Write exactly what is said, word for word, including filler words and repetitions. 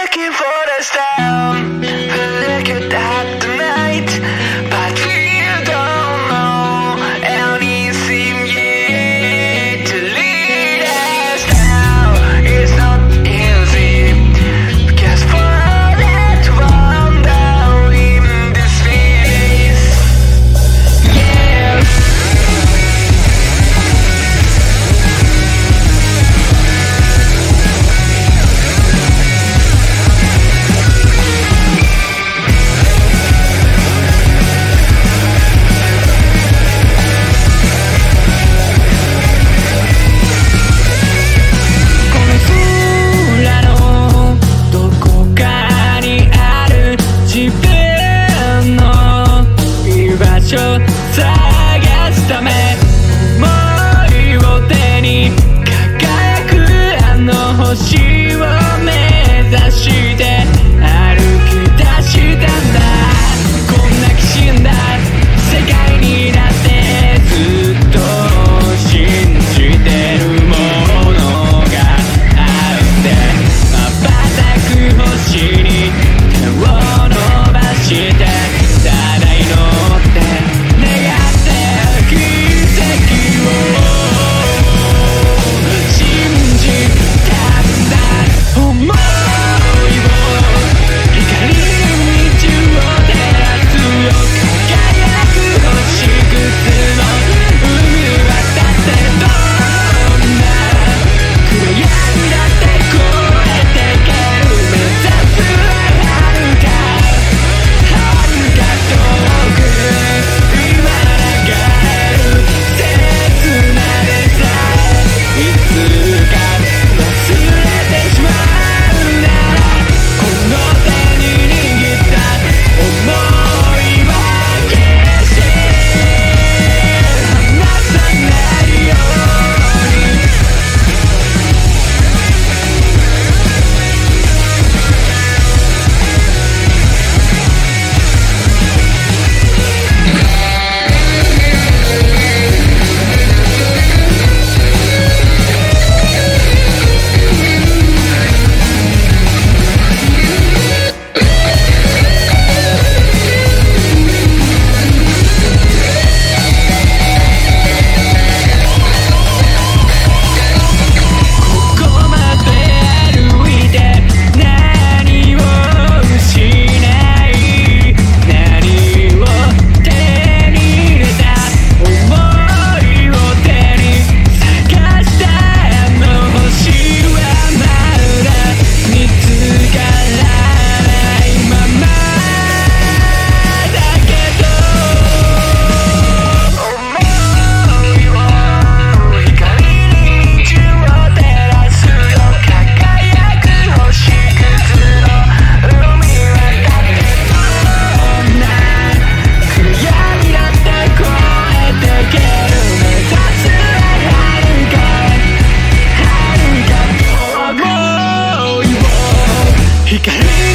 looking for the star, look at the night, but we don't know anything yet to lead us now. It's not easy, because for that wander in this space, yeah.探すため思いを手に輝くあの星を目指して歩き出したんだ。こんなきしんだ世界になってずっと信じてるものがあって瞬く星に手を伸ばしてただ祈って光